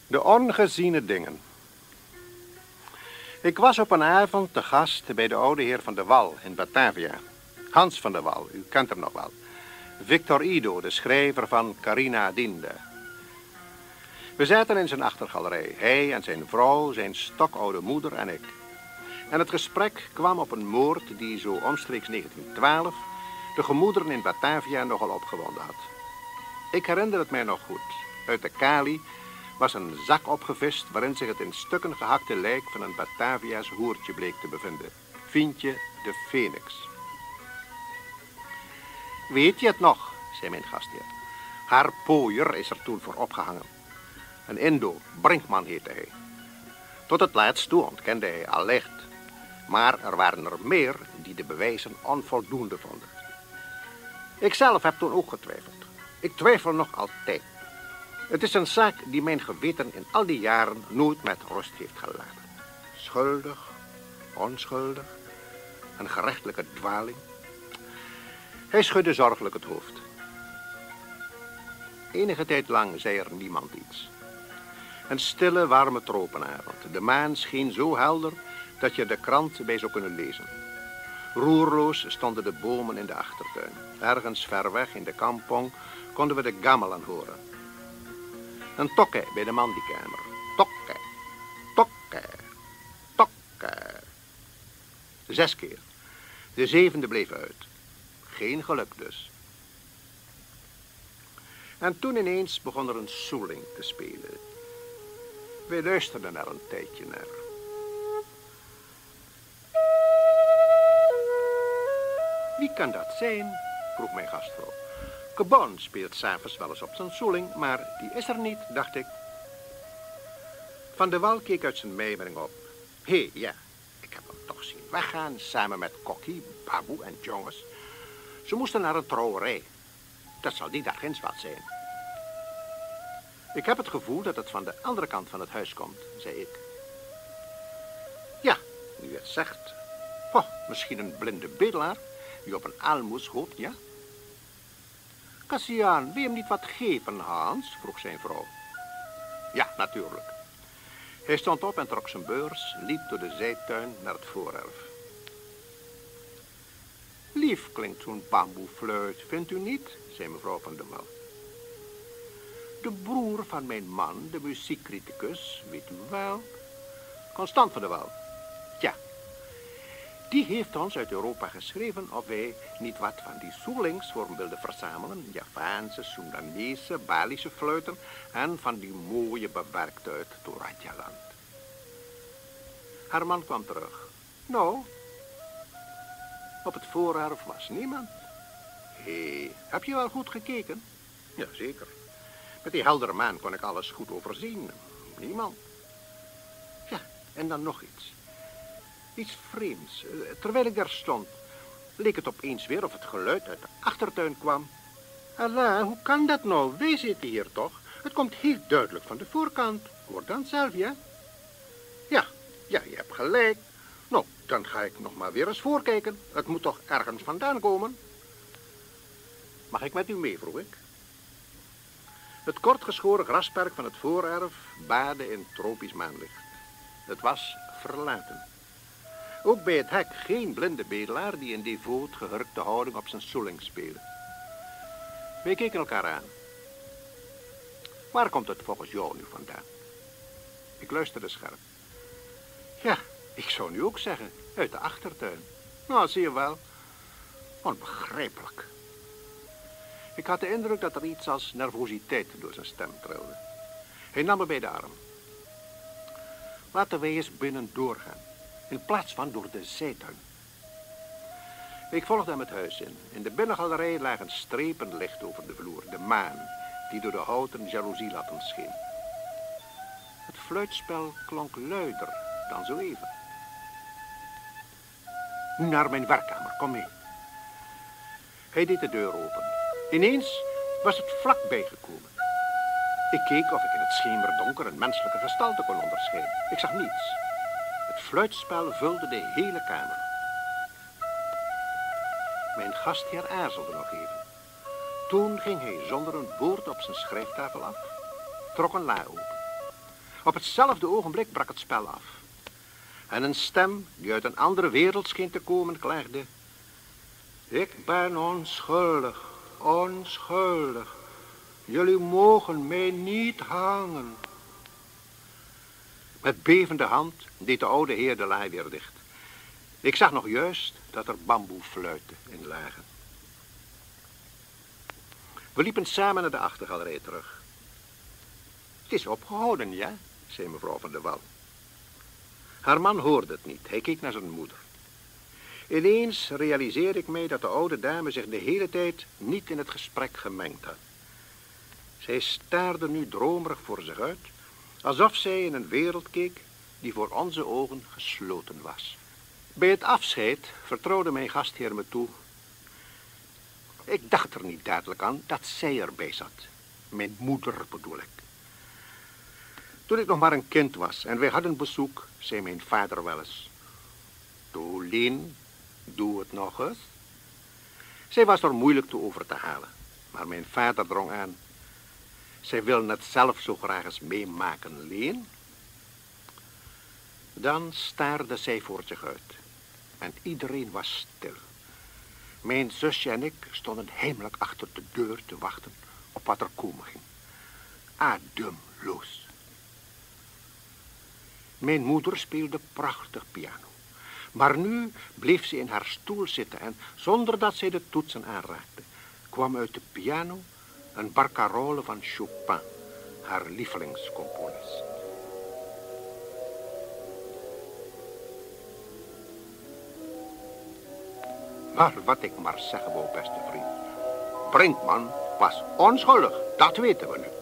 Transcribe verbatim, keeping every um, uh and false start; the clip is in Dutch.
De ongeziene dingen. Ik was op een avond te gast bij de oude heer Van de Wal in Batavia. Hans van de Wal, u kent hem nog wel. Victor Ido, de schrijver van Carina Dinde. We zaten in zijn achtergalerij. Hij en zijn vrouw, zijn stokoude moeder en ik. En het gesprek kwam op een moord die zo omstreeks negentien twaalf... de gemoederen in Batavia nogal opgewonden had. Ik herinner het mij nog goed. Uit de Kali was een zak opgevist waarin zich het in stukken gehakte lijk van een Batavia's hoertje bleek te bevinden. Fientje de Phoenix. Weet je het nog, zei mijn gastheer. Haar pooier is er toen voor opgehangen. Een Indo, Brinkman heette hij. Tot het laatst toe ontkende hij allicht. Maar er waren er meer die de bewijzen onvoldoende vonden. Ikzelf heb toen ook getwijfeld. Ik twijfel nog altijd. Het is een zaak die mijn geweten in al die jaren nooit met rust heeft gelaten. Schuldig, onschuldig, een gerechtelijke dwaling. Hij schudde zorgelijk het hoofd. Enige tijd lang zei er niemand iets. Een stille, warme tropenavond. De maan scheen zo helder dat je de krant bij zou kunnen lezen. Roerloos stonden de bomen in de achtertuin. Ergens ver weg in de kampong konden we de gammelen horen. Een tokke bij de mandiekamer. Tokke, tokke, tokke. Zes keer. De zevende bleef uit. Geen geluk dus. En toen ineens begon er een soeling te spelen. Wij luisterden er een tijdje naar. Wie kan dat zijn? Vroeg mijn gastvrouw. Cabon speelt 's avonds wel eens op zijn soeling, maar die is er niet, dacht ik. Van de Wal keek uit zijn mijmering op. Hé, hey, ja, ik heb hem toch zien weggaan, samen met Kokkie, Baboe en jongens. Ze moesten naar een trouwerij. Dat zal die dag ginds wat zijn. Ik heb het gevoel dat het van de andere kant van het huis komt, zei ik. Ja, nu je het zegt. Oh, misschien een blinde bedelaar die op een aalmoes hoopt, ja? Kassiaan, wil je hem niet wat geven, Hans? Vroeg zijn vrouw. Ja, natuurlijk. Hij stond op en trok zijn beurs, liep door de zijtuin naar het voorerf. Lief klinkt zo'n bamboefluit, vindt u niet? Zei mevrouw Van der Wal. De broer van mijn man, de muziekcriticus, weet u wel, Constant van der Wal. Ja, die heeft ons uit Europa geschreven of wij niet wat van die soelings voor hem wilden verzamelen. Javaanse, Soendanese, Balische fluiten en van die mooie bewerkt uit Toradjaland. Haar man kwam terug. Nou, op het voorerf was niemand. Hé, hey, heb je wel goed gekeken? Jazeker. Met die heldere maan kon ik alles goed overzien. Niemand. Ja, en dan nog iets. Iets vreemds. Terwijl ik daar stond, leek het opeens weer of het geluid uit de achtertuin kwam. Allah, hoe kan dat nou? Wij zitten hier toch? Het komt heel duidelijk van de voorkant. Hoor dan zelf, ja? Ja, ja, je hebt gelijk. Nou, dan ga ik nog maar weer eens voorkijken. Het moet toch ergens vandaan komen? Mag ik met u mee, vroeg ik. Het kortgeschoren grasperk van het voorerf baadde in tropisch maanlicht. Het was verlaten. Ook bij het hek geen blinde bedelaar die in devoot gehurkte houding op zijn soeling speelde. Wij keken elkaar aan. Waar komt het volgens jou nu vandaan? Ik luisterde scherp. Ja, ik zou nu ook zeggen, uit de achtertuin. Nou, zie je wel. Onbegrijpelijk. Ik had de indruk dat er iets als nervositeit door zijn stem trilde. Hij nam me bij de arm. Laten wij eens binnen doorgaan, in plaats van door de zijtuin. Ik volgde hem het huis in. In de binnengalerij lagen strepen licht over de vloer, de maan, die door de houten jaloezielatten scheen. Het fluitspel klonk luider dan zo even. Nu naar mijn werkkamer, kom mee. Hij deed de deur open. Ineens was het vlakbij gekomen. Ik keek of ik in het schemerdonker een menselijke gestalte kon onderscheiden. Ik zag niets. Het fluitspel vulde de hele kamer. Mijn gastheer aarzelde nog even. Toen ging hij zonder een woord op zijn schrijftafel af, trok een la open. Op hetzelfde ogenblik brak het spel af. En een stem, die uit een andere wereld scheen te komen, klaagde: ik ben onschuldig, onschuldig. Jullie mogen mij niet hangen. Met bevende hand deed de oude heer de laai weer dicht. Ik zag nog juist dat er bamboefluiten in lagen. We liepen samen naar de achtergalerij terug. Het is opgehouden, ja, zei mevrouw van de Wal. Haar man hoorde het niet. Hij keek naar zijn moeder. Ineens realiseerde ik mij dat de oude dame zich de hele tijd niet in het gesprek gemengd had. Zij staarde nu dromerig voor zich uit, alsof zij in een wereld keek die voor onze ogen gesloten was. Bij het afscheid vertrouwde mijn gastheer me toe. Ik dacht er niet dadelijk aan dat zij erbij zat. Mijn moeder bedoel ik. Toen ik nog maar een kind was en wij hadden bezoek, zei mijn vader wel eens: toe, Lien, doe het nog eens. Zij was er moeilijk toe over te halen, maar mijn vader drong aan: zij wil het zelf zo graag eens meemaken, Lien. Dan staarde zij voor zich uit en iedereen was stil. Mijn zusje en ik stonden heimelijk achter de deur te wachten op wat er komen ging. Ademloos. Mijn moeder speelde prachtig piano. Maar nu bleef ze in haar stoel zitten en zonder dat zij de toetsen aanraakte, kwam uit de piano een barcarolle van Chopin, haar lievelingscomponist. Maar wat ik maar zeggen wou, beste vriend. Brinkman was onschuldig, dat weten we nu.